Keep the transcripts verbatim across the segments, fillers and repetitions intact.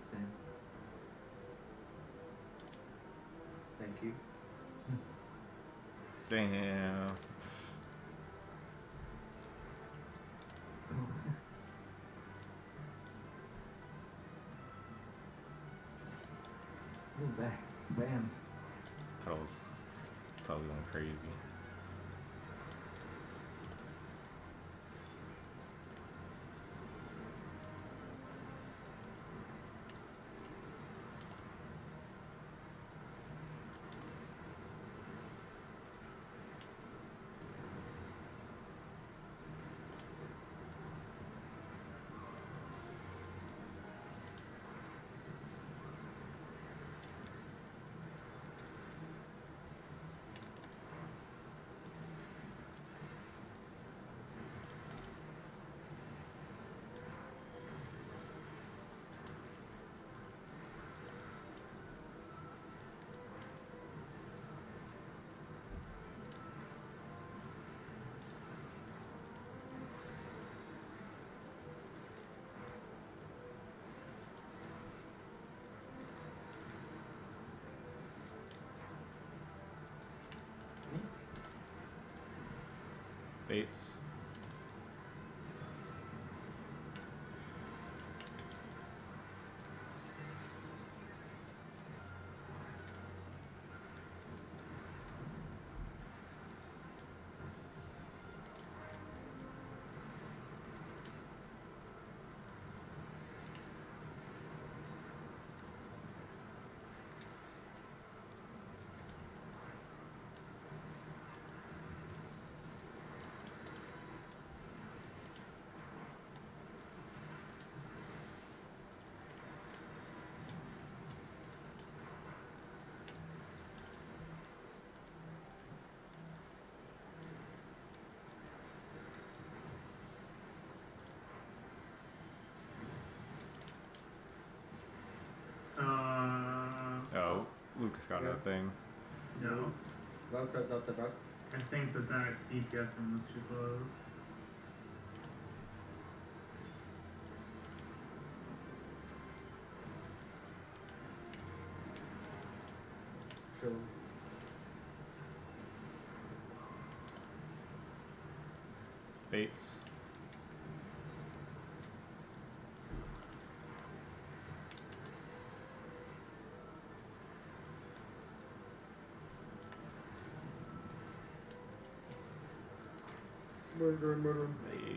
stance. Thank you. Damn. Ooh, bam. Bam. Pedals. Pedals going crazy. Bates. Uh, Oh, Lucas got Yeah. that thing. no. Rock, rock, rock, rock. I think that that D P S one was too close. Sure. Bates. Murder, murder. Hey.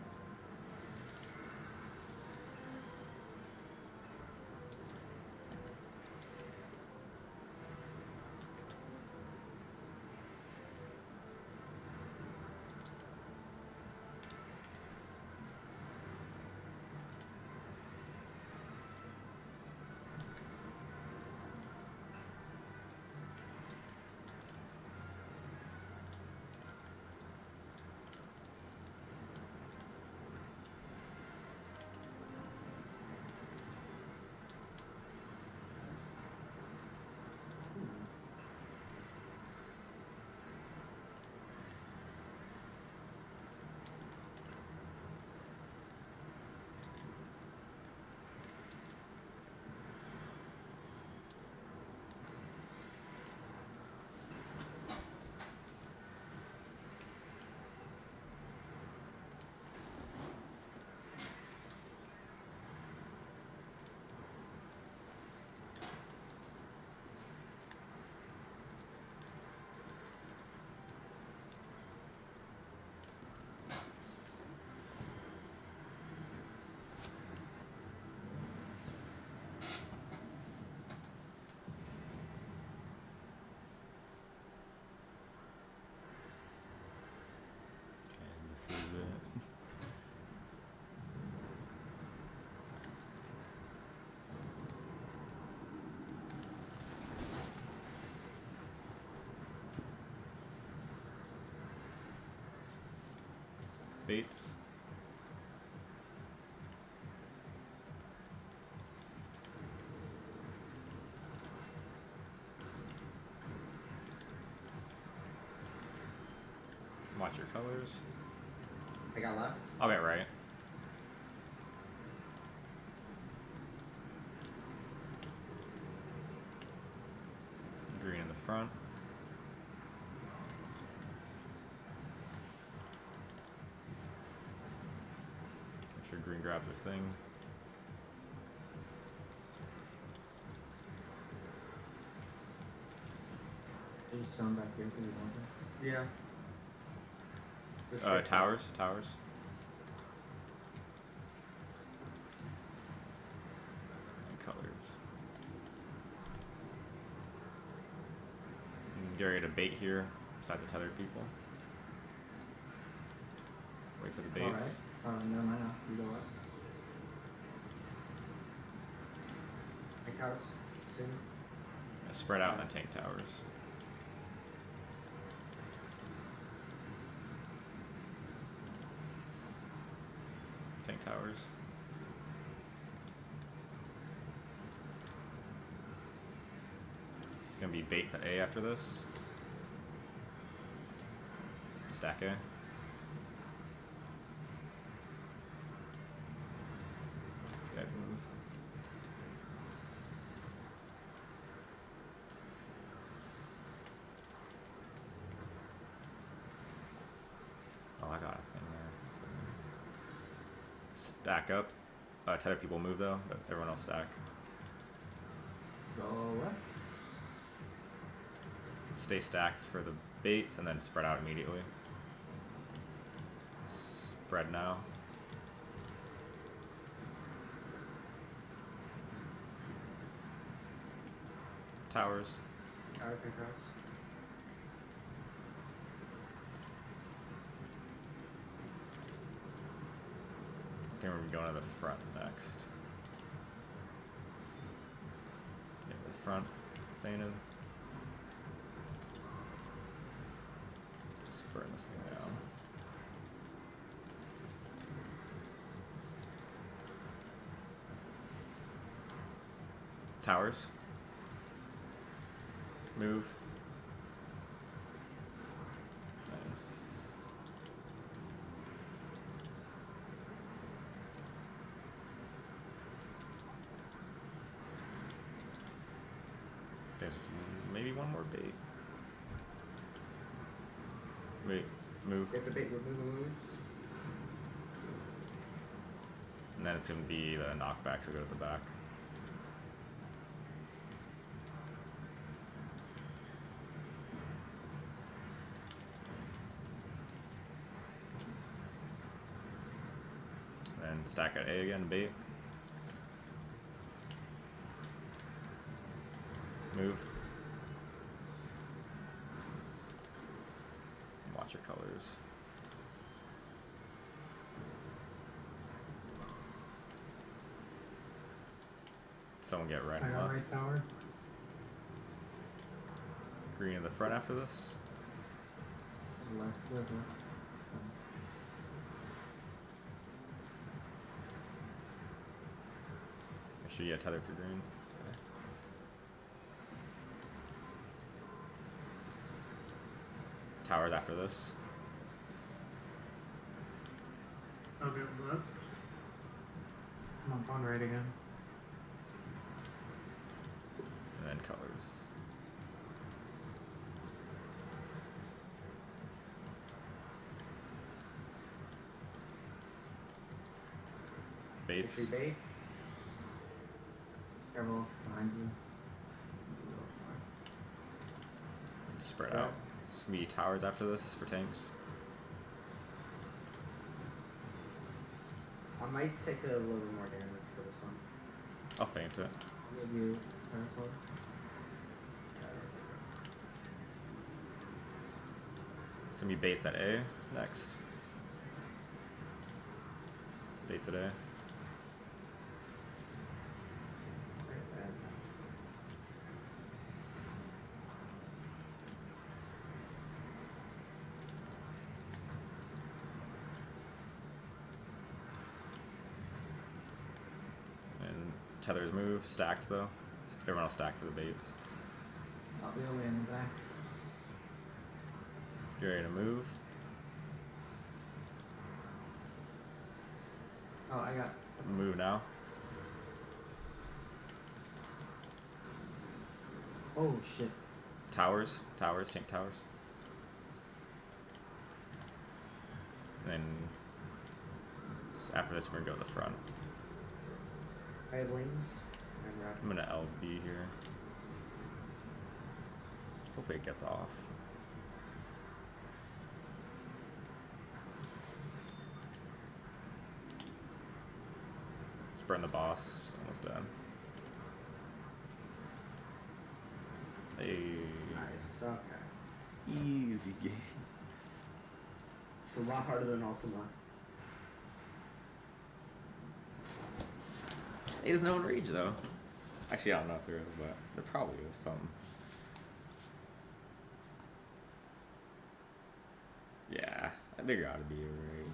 And this is it. Bates. Watch your colors. I got left. I'll bet right. front. Make sure green grabs her thing. Just throw him back here because you want him. Yeah. Just Uh, straight towers, towers. And colors. And get ready to bait here, besides the tethered people. Wait for the baits. Alright. Uh, never mind now. You go up. Tank towers. Soon. Yeah, spread out and then tank towers. Tank towers. It's gonna be baits at A after this. Stack A. Dead move. Oh, I got a thing there. So, stack up. Uh, tether people move though, but everyone else stack. Go left. Stay stacked for the baits and then spread out immediately. Spread now. Towers. Tower, tank towers. I think we're going to the front next. Yeah, the front, fainted. Just burn this thing down. Towers. Move. Nice. There's maybe one more bait. Wait, move. Get the bait, move, move, move, move. And then it's going to be the knockback, so go to the back. And stack at A again, bait. Move. Watch your colors. Someone get right I and got left. right tower. Green in the front after this. Left, left, left. Make sure you get tether for green. Towers after this. Okay, left. I'm up on right again. And then colors. Baits. Entry bait. Careful behind you. Spread Spread. out. It's gonna be towers after this for tanks. I might take a little bit more damage for this one. I'll feint it. Give you Paracord. It's gonna be baits at A next. Baits at A. And tethers move, stacks though. Everyone else stack for the baits. I'll be away in the back. Get ready to move. Oh, I got. Move now. Oh shit. towers, towers, tank towers. And then s- after this, we're gonna go to the front. I have wings and I'm rapid. gonna L B here. Hopefully it gets off. Let's burn the boss. It's almost done. Hey. Nice. Okay. Easy game. It's a lot harder than Ultima. Hey, there's no one rage though. Actually, I don't know if there is, but there probably is something. Yeah, there gotta be a rage.